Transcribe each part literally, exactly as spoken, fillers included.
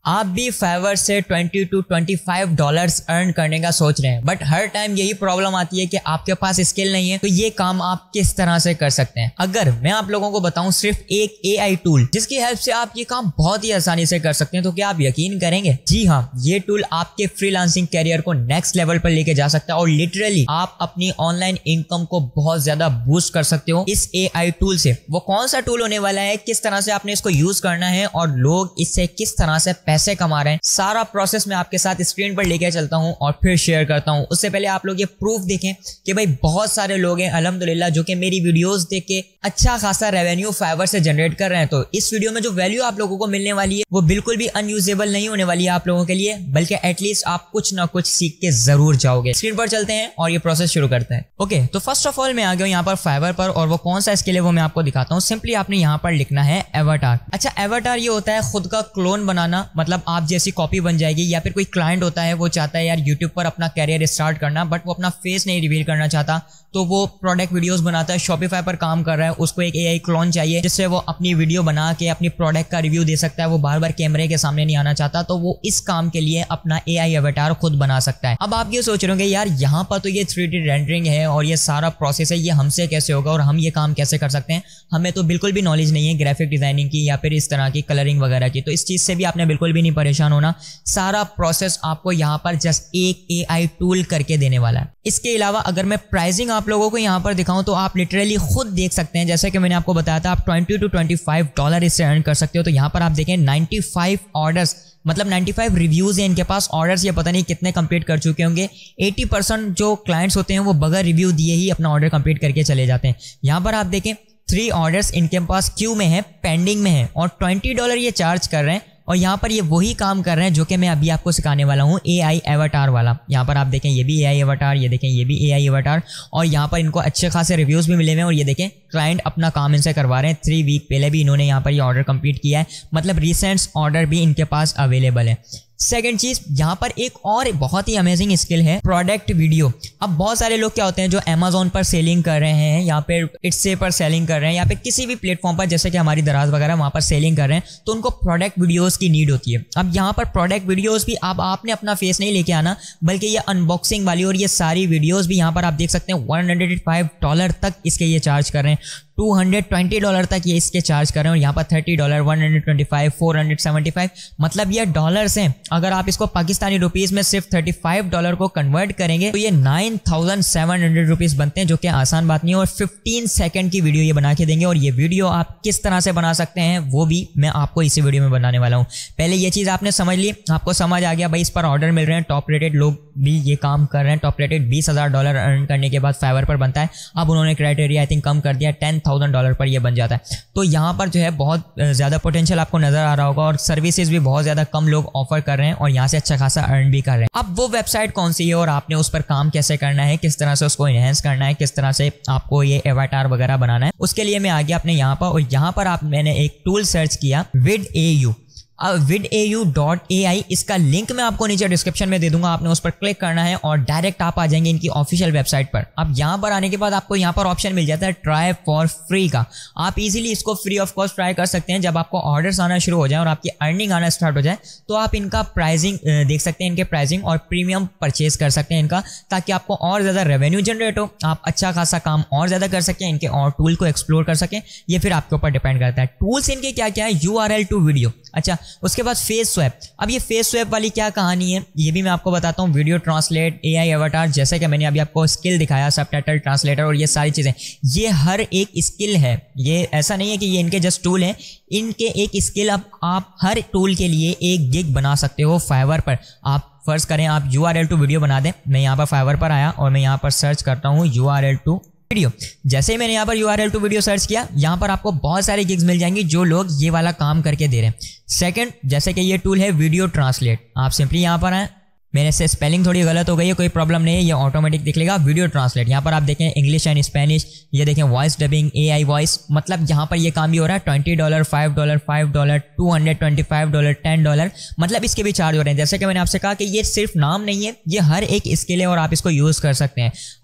आप भी फाइवर से बीस टू पच्चीस डॉलर्स अर्न करने का सोच रहे हैं, बट हर टाइम यही प्रॉब्लम आती है कि आपके पास स्किल नहीं है। तो ये काम आप किस तरह से कर सकते हैं? अगर मैं आप लोगों को बताऊं सिर्फ एक एआई टूल जिसकी हेल्प से आप ये काम बहुत ही आसानी से कर सकते हैं, तो क्या आप यकीन करेंगे? जी हाँ, ये टूल आपके फ्रीलांसिंग कैरियर को नेक्स्ट लेवल पर लेके जा सकता है और लिटरली आप अपनी ऑनलाइन इनकम को बहुत ज्यादा बूस्ट कर सकते हो इस एआई टूल से। वो कौन सा टूल होने वाला है, किस तरह से आपने इसको यूज करना है और लोग इससे किस तरह से पैसे कमा रहे हैं, सारा प्रोसेस मैं आपके साथ स्क्रीन पर लेके चलता हूं और फिर शेयर करता हूं। उससे पहले आप लोग ये प्रूफ देखें कि भाई बहुत सारे लोग हैं अल्हम्दुलिल्लाह जो कि मेरी वीडियोस देख के अच्छा खासा रेवेन्यू फाइवर से जनरेट कर रहे हैं। तो इस वीडियो में जो वैल्यू आप लोगों को मिलने वाली है वो बिल्कुल भी अनयूजेबल नहीं होने वाली है आप लोगों के लिए, बल्कि एटलीस्ट आप कुछ ना कुछ सीख के जरूर जाओगे। स्क्रीन पर चलते हैं और ये प्रोसेस शुरू करते हैं। ओके, तो फर्स्ट ऑफ ऑल मैं आ गया हूं यहाँ पर फाइवर पर और वो कौन सा स्किल है वो मैं आपको दिखाता हूँ। सिंपली आपने यहाँ पर लिखना है एवाटार। अच्छा, एवाटार ये होता है खुद का क्लोन बनाना, मतलब आप जैसी कॉपी बन जाएगी। या फिर कोई क्लाइंट होता है वो चाहता है यार यूट्यूब पर अपना कैरियर स्टार्ट करना, बट वो अपना फेस नहीं रिवील करना चाहता, तो वो प्रोडक्ट वीडियोस बनाता है, शॉपिफाई पर काम कर रहा है, उसको एक एआई क्लोन चाहिए जिससे वो अपनी वीडियो बना के अपनी प्रोडक्ट का रिव्यू दे सकता है। वो बार बार कैमरे के सामने नहीं आना चाहता, तो वो इस काम के लिए अपना एआई एवाटार खुद बना सकता है। अब आप ये सोच रहे होंगे यार यहाँ पर तो ये थ्री डी रेंडरिंग है और ये सारा प्रोसेस है, ये हमसे कैसे होगा और हम ये काम कैसे कर सकते हैं? हमें तो बिल्कुल भी नॉलेज नहीं है ग्राफिक डिजाइनिंग की या फिर इस तरह की कलरिंग वगैरह की, तो इस चीज से भी आपने बिल्कुल भी नहीं परेशान होना। सारा प्रोसेस आपको यहाँ पर जस्ट एक एआई टूल करके देने वाला है। इसके अलावा अगर मैं प्राइसिंग आप लोगों को यहाँ पर दिखाऊं तो आप लिटरली खुद देख सकते हैं, जैसे कि मैंने आपको बताया था आप बीस टू पच्चीस डॉलर इससे अर्न कर सकते हो। तो यहाँ पर आप देखें पचानवे ऑर्डर्स, मतलब पचानवे रिव्यूज हैं इनके पास। ऑर्डर्स ये पता नहीं कितने कंप्लीट कर चुके होंगे। अस्सी परसेंट जो क्लाइंट्स होते हैं वो बगैर रिव्यू दिए ही अपना ऑर्डर कंप्लीट करके चले जाते हैं। यहाँ पर आप देखें थ्री ऑर्डर्स इनके पास क्यू में है, पेंडिंग में है और बीस डॉलर ये चार्ज कर रहे हैं। और यहाँ पर ये वही काम कर रहे हैं जो कि मैं अभी आपको सिखाने वाला हूँ, एआई एवाटार वाला। यहाँ पर आप देखें ये भी एआई एवाटार, ये देखें ये भी एआई एवाटार, और यहाँ पर इनको अच्छे खासे रिव्यूज भी मिले हुए हैं। और ये देखें क्लाइंट अपना काम इनसे करवा रहे हैं। थ्री वीक पहले भी इन्होंने यहाँ पर ये ऑर्डर कंप्लीट किया है, मतलब रिसेंट ऑर्डर भी इनके पास अवेलेबल है। सेकंड चीज, यहाँ पर एक और बहुत ही अमेजिंग स्किल है प्रोडक्ट वीडियो। अब बहुत सारे लोग क्या होते हैं जो अमेजोन पर सेलिंग कर रहे हैं या फिर इट्से पर सेलिंग कर रहे हैं या फिर किसी भी प्लेटफॉर्म पर, जैसे कि हमारी दराज वगैरह वहां पर सेलिंग कर रहे हैं, तो उनको प्रोडक्ट वीडियोस की नीड होती है। अब यहाँ पर प्रोडक्ट वीडियोस भी अब आपने अपना फेस नहीं लेके आना, बल्कि ये अनबॉक्सिंग वाली और ये सारी वीडियोस भी यहाँ पर आप देख सकते हैं वन हंड्रेड फाइव डॉलर तक इसके ये चार्ज कर रहे हैं, टू हंड्रेड ट्वेंटी डॉलर तक ये इसके चार्ज कर रहे हैं और यहाँ पर thirty dollar, one hundred twenty five, four hundred seventy five, मतलब ये डॉलर्स हैं। अगर आप इसको पाकिस्तानी रुपीस में सिर्फ पैंतीस डॉलर को कन्वर्ट करेंगे तो ये nine thousand seven hundred rupees बनते हैं, जो कि आसान बात नहीं है। और फिफ्टीन सेकंड की वीडियो ये बना के देंगे और ये वीडियो आप किस तरह से बना सकते हैं वो भी मैं आपको इसी वीडियो में बनाने वाला हूँ। पहले ये चीज आपने समझ ली, आपको समझ आ गया भाई इस पर ऑर्डर मिल रहे हैं, टॉप रेटेड लोग भी ये काम कर रहे हैं। टॉप रेटेड बीस हजार डॉलर अर्न करने के बाद फाइवर पर बनता है। अब उन्होंने क्राइटेरिया आई थिंक कम कर दिया, टेन थाउजेंड डॉलर पर ये बन जाता है। तो यहाँ पर जो है बहुत ज्यादा पोटेंशियल आपको नजर आ रहा होगा और सर्विसेज भी बहुत ज्यादा कम लोग ऑफर कर रहे हैं और यहाँ से अच्छा खासा अर्न भी कर रहे हैं। अब वो वेबसाइट कौन सी है और आपने उस पर काम कैसे करना है, किस तरह से उसको एनहेंस करना है, किस तरह से आपको ये एवाटार वगैरह बनाना है, उसके लिए मैं आ गया अपने यहाँ पर। और यहाँ पर आप मैंने एक टूल सर्च किया विड ए यू, अब विड ए यू डॉट ए आई, इसका लिंक मैं आपको नीचे डिस्क्रिप्शन में दे दूंगा। आपने उस पर क्लिक करना है और डायरेक्ट आप आ जाएंगे इनकी ऑफिशियल वेबसाइट पर। अब यहाँ पर आने के बाद आपको यहाँ पर ऑप्शन मिल जाता है ट्राई फॉर फ्री का। आप इजीली इसको फ्री ऑफ कॉस्ट ट्राई कर सकते हैं। जब आपको ऑर्डर्स आना शुरू हो जाए और आपकी अर्निंग आना स्टार्ट हो जाए तो आप इनका प्राइसिंग देख सकते हैं, इनके प्राइसिंग और प्रीमियम परचेज कर सकते हैं इनका, ताकि आपको और ज्यादा रेवेन्यू जनरेट हो, आप अच्छा खासा काम और ज्यादा कर सकें, इनके और टूल को एक्सप्लोर कर सकें। ये फिर आपके ऊपर डिपेंड करता है। टूल्स इनके क्या क्या है, U R L to video. अच्छा, उसके बाद फेस स्वैप। अब ये फेस स्वैप वाली क्या कहानी है ये भी मैं आपको बताता हूँ। वीडियो ट्रांसलेट, एआई एवाटार, जैसे कि मैंने अभी आपको स्किल दिखाया, सबटाइटल ट्रांसलेटर और ये सारी चीजें, ये हर एक स्किल है। ये ऐसा नहीं है कि ये इनके जस्ट टूल हैं, इनके एक स्किल। अब आप हर टूल के लिए एक गिग बना सकते हो फाइवर पर। आप फर्ज करें आप U R L to video बना दें। मैं यहाँ पर फाइवर पर आया और मैं यहाँ पर सर्च करता हूँ U R L to video. जैसे ही मैंने यहाँ पर U R L to video search किया, यहाँ पर आपको बहुत सारे गिग्स मिल जाएंगे जो लोग ये वाला काम करके दे रहे हैं। सेकंड, जैसे कि ये टूल है वीडियो ट्रांसलेट, आप सिंपली यहाँ पर आए। मेरे से स्पेलिंग थोड़ी गलत हो गई है, कोई प्रॉब्लम नहीं है, ये ऑटोमेटिक दिख लेगा। वीडियो ट्रांसलेट, यहाँ पर आप देखें इंग्लिश एंड स्पेनिश, ये देखें वॉइस डबिंग, एआई वॉइस, मतलब यहाँ पर ये काम भी हो रहा है। Twenty dollar, five dollar, five dollar, two hundred twenty five dollar, ten dollar, मतलब इसके भी चार्ज हो रहे हैं। जैसे कि मैंने आपसे कहा कि ये सिर्फ नाम नहीं है, ये हर एक स्किल है और आप इसको यूज कर सकते हैं। अच्छा,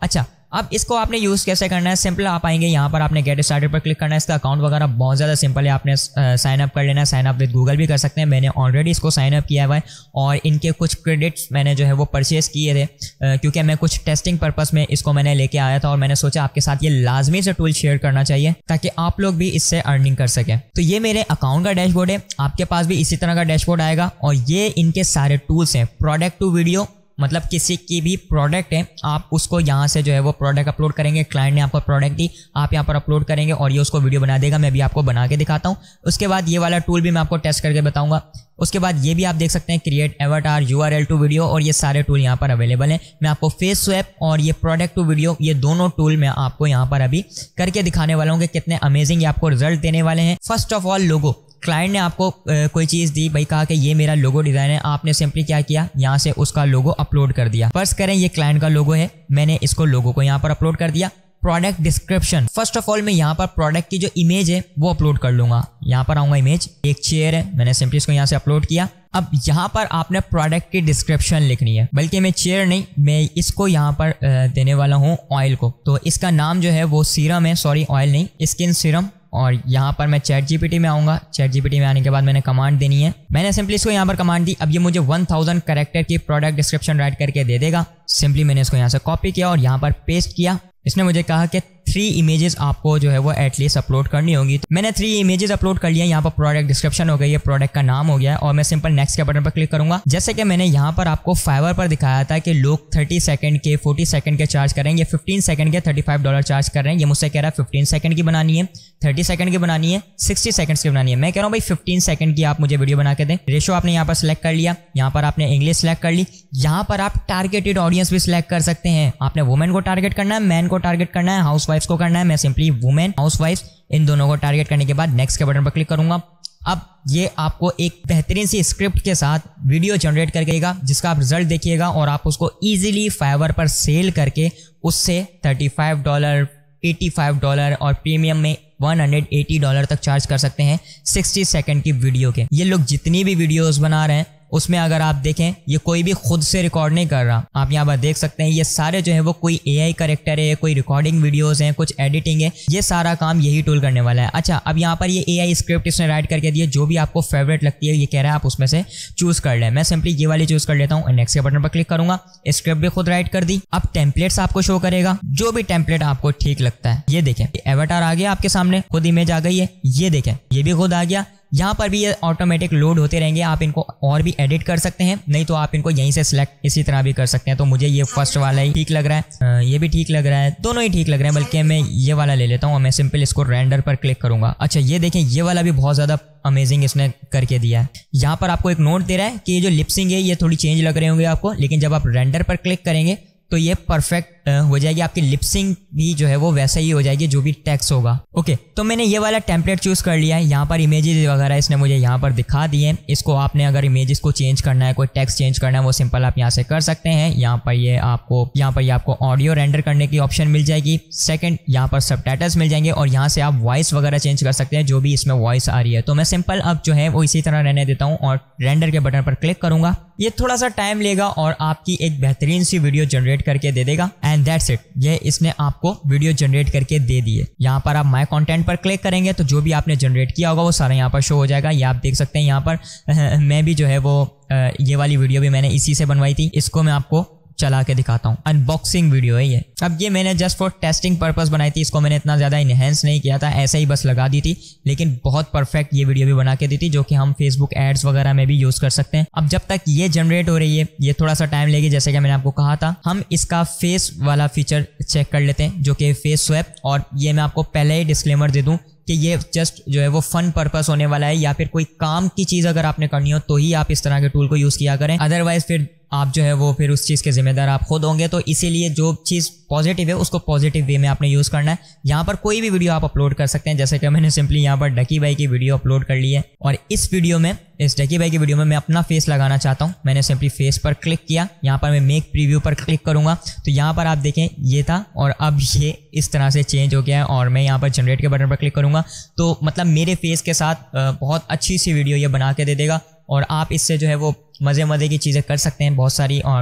अब इसको आपने यूज़ कैसे करना है, सिंपल आप आएंगे यहाँ पर, आपने गेट स्टार्टेड पर क्लिक करना है। इसका अकाउंट वगैरह बहुत ज़्यादा सिंपल है, आपने साइन अप कर लेना है। साइन अप विद गूगल भी कर सकते हैं, मैंने ऑलरेडी इसको साइन अप किया हुआ है और इनके कुछ क्रेडिट्स मैंने जो है वो परचेज किए थे, क्योंकि मैं कुछ टेस्टिंग पर्पस में इसको मैंने लेके आया था और मैंने सोचा आपके साथ ये लाजमी से टूल शेयर करना चाहिए ताकि आप लोग भी इससे अर्निंग कर सकें। तो ये मेरे अकाउंट का डैशबोर्ड है, आपके पास भी इसी तरह का डैशबोर्ड आएगा और ये इनके सारे टूल्स हैं। प्रोडक्ट टू वीडियो, मतलब किसी की भी प्रोडक्ट है, आप उसको यहाँ से जो है वो प्रोडक्ट अपलोड करेंगे। क्लाइंट ने आपको प्रोडक्ट दी, आप यहाँ पर अपलोड करेंगे और ये उसको वीडियो बना देगा। मैं भी आपको बना के दिखाता हूँ। उसके बाद ये वाला टूल भी मैं आपको टेस्ट करके बताऊंगा। उसके बाद ये भी आप देख सकते हैं, create avatar, URL to video, और ये सारे टूल यहाँ पर अवेलेबल हैं। मैं आपको फेस स्वैप और ये प्रोडक्ट टू वीडियो, ये दोनों टूल मैं आपको यहाँ पर अभी करके दिखाने वाला हूँ कि कितने अमेजिंग ये आपको रिजल्ट देने वाले हैं। First of all logo, client ने आपको आ, कोई चीज़ दी, भाई कहा कि ये मेरा लोगो डिज़ाइन है, आपने सिंपली क्या किया, यहाँ से उसका लोगो अपलोड कर दिया। फर्स्ट करें ये क्लाइंट का लोगो है, मैंने इसको लोगो को यहाँ पर अपलोड कर दिया। Product description, first of all मैं यहाँ पर प्रोडक्ट की जो इमेज है वो अपलोड कर लूंगा। यहाँ पर आऊंगा, इमेज एक चेयर है, मैंने सिंपली इसको यहाँ से अपलोड किया। अब यहाँ पर आपने प्रोडक्ट की डिस्क्रिप्शन लिखनी है, बल्कि मैं चेयर नहीं, मैं इसको यहाँ पर देने वाला हूँ ऑयल को। तो इसका नाम जो है वो सीरम है, सॉरी ऑयल नहीं, स्किन सीरम। और यहाँ पर मैं चैट जीपीटी में आऊँगा। चैट जीपीटी में आने के बाद मैंने कमांड देनी है, मैंने सिंपली इसको यहाँ पर कमांड दी। अब ये मुझे वन थाउजेंड कैरेक्टर की प्रोडक्ट डिस्क्रिप्शन राइट करके दे देगा। सिंपली मैंने इसको यहाँ से कॉपी किया और यहाँ पर पेस्ट किया। इसने मुझे कहा कि थ्री इमेजेस आपको जो है वो एटलीस्ट अपलोड करनी होगी। तो मैंने थ्री इमेजेस अपलोड कर लिया। यहाँ पर प्रोडक्ट डिस्क्रिप्शन हो गई है, प्रोडक्ट का नाम हो गया है और मैं सिंपल नेक्स्ट के बटन पर क्लिक करूंगा। जैसे कि मैंने यहाँ पर आपको फाइवर पर दिखाया था कि लोग तीस सेकंड के, चालीस सेकंड के चार्ज करेंगे, पंद्रह सेकंड के पैंतीस डॉलर चार्ज कर रहे हैं। ये मुझसे कह रहा है पंद्रह सेकंड की बनानी है, तीस सेकंड की बनानी है, साठ सेकंड्स की बनानी है। मैं कह रहा हूँ भाई पंद्रह सेकंड की आप मुझे वीडियो बना के दें। रेशो आपने यहाँ पर सिलेक्ट कर लिया, यहाँ पर आपने इंग्लिश सिलेक्ट कर ली। यहाँ पर आप टारगेटेड ऑडियंस भी सिलेक्ट कर सकते हैं। आपने वुमेन को टारगेट करना है, मैन को टारगेट करना है, हाउस वाइफ को करना है। मैं सिंपली वुमेन, हाउस वाइफ, इन दोनों को टारगेट करने के बाद नेक्स्ट के बटन पर क्लिक करूंगा। अब ये आपको एक बेहतरीन सी स्क्रिप्ट के साथ वीडियो जनरेट कर देगा, जिसका आप रिजल्ट देखिएगा और आप उसको इजीली फाइवर पर सेल करके उससे पैंतीस डॉलर, पचासी डॉलर और प्रीमियम में एक सौ अस्सी डॉलर तक चार्ज कर सकते हैं साठ सेकंड की वीडियो के। ये लोग जितनी भी वीडियोस बना रहे हैं उसमें अगर आप देखें, ये कोई भी खुद से रिकॉर्ड नहीं कर रहा। आप यहाँ पर देख सकते हैं ये सारे जो है वो कोई एआई करेक्टर है, कोई रिकॉर्डिंग वीडियोस हैं, कुछ एडिटिंग है। ये सारा काम यही टूल करने वाला है। अच्छा, अब यहाँ पर ये एआई स्क्रिप्ट इसने राइट करके दिया, जो भी आपको फेवरेट लगती है ये कह रहा है आप उसमें से चूज कर लें। मैं सिंपली ये वाली चूज कर लेता हूँ, नेक्स्ट के बटन पर क्लिक करूंगा। स्क्रिप्ट भी खुद राइट कर दी। अब टेम्पलेट्स आपको शो करेगा, जो भी टेम्पलेट आपको ठीक लगता है। ये देखें, एवाटार आ गया आपके सामने, खुद इमेज आ गई है। ये देखें, ये भी खुद आ गया। यहाँ पर भी ये ऑटोमेटिक लोड होते रहेंगे। आप इनको और भी एडिट कर सकते हैं, नहीं तो आप इनको यहीं से सिलेक्ट इसी तरह भी कर सकते हैं। तो मुझे ये फर्स्ट वाला ही ठीक लग रहा है, ये भी ठीक लग रहा है, दोनों ही ठीक लग रहे हैं, बल्कि मैं ये वाला ले लेता हूँ। मैं सिंपल इसको रेंडर पर क्लिक करूंगा। अच्छा, ये देखें, ये वाला भी बहुत ज्यादा अमेजिंग इसने करके दिया है। यहाँ पर आपको एक नोट दे रहा है कि ये जो लिपसिंग है ये थोड़ी चेंज लग रहे होंगे आपको, लेकिन जब आप रेंडर पर क्लिक करेंगे तो ये परफेक्ट हो जाएगी। आपकी लिपसिंग भी जो है वो वैसा ही हो जाएगी जो भी टेक्स्ट होगा। ओके, तो मैंने ये वाला टेम्पलेट चूज कर लिया है। यहाँ पर इमेजेस वगैरह इसने मुझे यहाँ पर दिखा दिए हैं। इसको आपने अगर इमेजेस को चेंज करना है, कोई टेक्स्ट चेंज करना है, वो सिंपल आप यहाँ से कर सकते हैं। यहाँ पर ये आपको यहाँ पर ये आपको ऑडियो रेंडर करने की ऑप्शन मिल जाएगी। सेकंड, यहाँ पर सबटाइटल्स मिल जाएंगे और यहाँ से आप वॉइस वगैरह चेंज कर सकते हैं, जो भी इसमें वॉइस आ रही है। तो मैं सिंपल अब जो है वो इसी तरह रहने देता हूँ और रेंडर के बटन पर क्लिक करूंगा। ये थोड़ा सा टाइम लेगा और आपकी एक बेहतरीन सी वीडियो जनरेट करके दे देगा। एंड दैट्स इट, ये इसने आपको वीडियो जनरेट करके दे दी है। यहाँ पर आप माय कंटेंट पर क्लिक करेंगे तो जो भी आपने जनरेट किया होगा वो सारा यहाँ पर शो हो जाएगा। ये आप देख सकते हैं। यहाँ पर मैं भी जो है वो ये वाली वीडियो भी मैंने इसी से बनवाई थी। इसको मैं आपको चला के दिखाता हूँ। अनबॉक्सिंग वीडियो है ये। अब ये मैंने जस्ट फॉर टेस्टिंग पर्पस बनाई थी, इसको मैंने इतना ज़्यादा इनहेंस नहीं किया था, ऐसे ही बस लगा दी थी, लेकिन बहुत परफेक्ट ये वीडियो भी बना के दी थी, जो कि हम फेसबुक एड्स वगैरह में भी यूज़ कर सकते हैं। अब जब तक ये जनरेट हो रही है, ये थोड़ा सा टाइम लेगी, जैसे कि मैंने आपको कहा था। हम इसका फेस वाला फीचर चेक कर लेते हैं, जो कि फेस स्वैप। और ये मैं आपको पहले ही डिस्क्लेमर दे दूँ कि ये जस्ट जो है वो फन पर्पस होने वाला है, या फिर कोई काम की चीज़ अगर आपने करनी हो तो ही आप इस तरह के टूल को यूज़ किया करें। अदरवाइज फिर आप जो है वो फिर उस चीज़ के जिम्मेदार आप खुद होंगे। तो इसीलिए जो चीज़ पॉजिटिव है उसको पॉजिटिव वे में आपने यूज़ करना है। यहाँ पर कोई भी वीडियो आप अपलोड कर सकते हैं, जैसे कि मैंने सिंपली यहाँ पर डकी भाई की वीडियो अपलोड कर ली है। और इस वीडियो में, इस डकी भाई की वीडियो में मैं अपना फेस लगाना चाहता हूँ। मैंने सिंपली फेस पर क्लिक किया, यहाँ पर मैं मेक प्रीव्यू पर क्लिक करूँगा तो यहाँ पर आप देखें ये था और अब ये इस तरह से चेंज हो गया है। और मैं यहाँ पर जनरेट के बटन पर क्लिक करूँगा तो मतलब मेरे फेस के साथ बहुत अच्छी सी वीडियो ये बना के दे देगा। और आप इससे जो है वो मज़े मज़े की चीज़ें कर सकते हैं बहुत सारी। और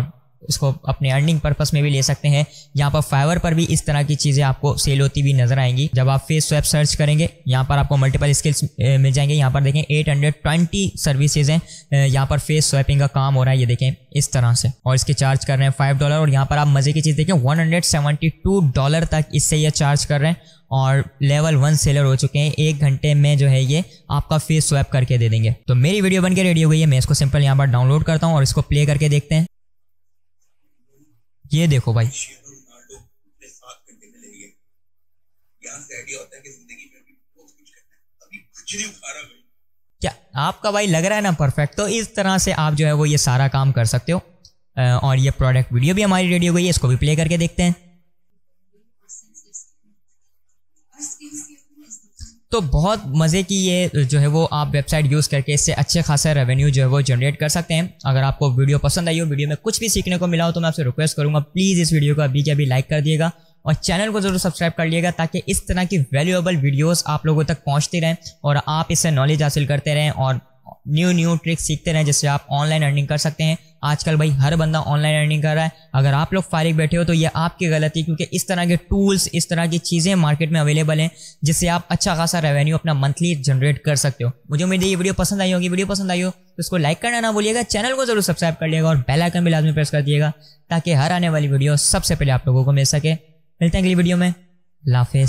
इसको अपने अर्निंग पर्पस में भी ले सकते हैं। यहाँ पर फाइवर पर भी इस तरह की चीज़ें आपको सेल होती भी नजर आएंगी। जब आप फेस स्वैप सर्च करेंगे यहाँ पर आपको मल्टीपल स्किल्स मिल जाएंगे। यहाँ पर देखें एट हंड्रेड ट्वेंटी सर्विसेज हैं, यहाँ पर फेस स्वैपिंग का काम हो रहा है, ये देखें इस तरह से, और इसके चार्ज कर रहे हैं फाइव डॉलर। और यहाँ पर आप मजे की चीज़ देखें one hundred seventy two dollar तक इससे ये चार्ज कर रहे हैं, और लेवल वन सेलर हो चुके हैं। एक घंटे में जो है ये आपका फेस स्वैप करके दे देंगे। तो मेरी वीडियो बनके रेडी हो गई है, मैं इसको सिंपल यहाँ पर डाउनलोड करता हूँ और इसको प्ले करके देखते हैं। ये देखो भाई, क्या आपका भाई लग रहा है ना परफेक्ट? तो इस तरह से आप जो है वो ये सारा काम कर सकते हो। और ये प्रोडक्ट वीडियो भी हमारी रेडी हो गई है, इसको भी प्ले करके देखते हैं। तो बहुत मज़े की ये जो है वो आप वेबसाइट यूज़ करके इससे अच्छे खासा रेवेन्यू जो है वो जनरेट कर सकते हैं। अगर आपको वीडियो पसंद आई हो, वीडियो में कुछ भी सीखने को मिला हो, तो मैं आपसे रिक्वेस्ट करूंगा प्लीज़ इस वीडियो को अभी के अभी लाइक कर दिएगा और चैनल को जरूर सब्सक्राइब कर लिएगा, ताकि इस तरह की वैल्यूएबल वीडियोस आप लोगों तक पहुंचती रहें और आप इससे नॉलेज हासिल करते रहें और न्यू न्यू ट्रिक्स सीखते रहें, जिससे आप ऑनलाइन अर्निंग कर सकते हैं। आजकल भाई हर बंदा ऑनलाइन अर्निंग कर रहा है। अगर आप लोग फारिग बैठे हो तो ये आपकी गलती, क्योंकि इस तरह के टूल्स, इस तरह की चीज़ें मार्केट में अवेलेबल हैं जिससे आप अच्छा खासा रेवेन्यू अपना मंथली जनरेट कर सकते हो। मुझे उम्मीद है ये वीडियो पसंद आई होगी। वीडियो पसंद आई हो तो इसको लाइक करना ना भूलिएगा, चैनल को जरूर सब्सक्राइब कर लिएगा और बेल आइकन भी लाजमी प्रेस कर दिएगा, ताकि हर आने वाली वीडियो सबसे पहले आप लोगों को मिल सके। मिलते हैं अगली वीडियो में। अल्लाह हाफिज़।